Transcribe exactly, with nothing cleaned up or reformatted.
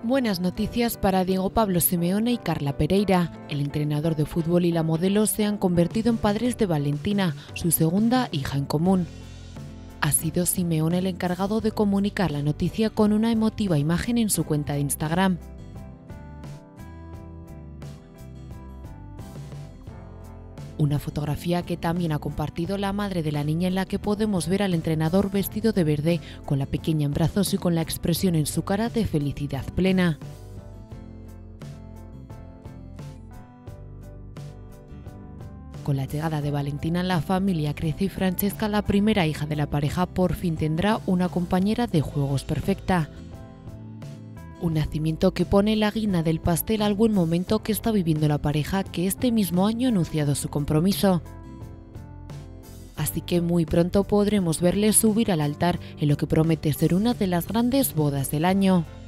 Buenas noticias para Diego Pablo Simeone y Carla Pereira. El entrenador de fútbol y la modelo se han convertido en padres de Valentina, su segunda hija en común. Ha sido Simeone el encargado de comunicar la noticia con una emotiva imagen en su cuenta de Instagram. Una fotografía que también ha compartido la madre de la niña, en la que podemos ver al entrenador vestido de verde, con la pequeña en brazos y con la expresión en su cara de felicidad plena. Con la llegada de Valentina, la familia crece y Francesca, la primera hija de la pareja, por fin tendrá una compañera de juegos perfecta. Un nacimiento que pone la guinda del pastel al buen momento que está viviendo la pareja, que este mismo año ha anunciado su compromiso. Así que muy pronto podremos verles subir al altar en lo que promete ser una de las grandes bodas del año.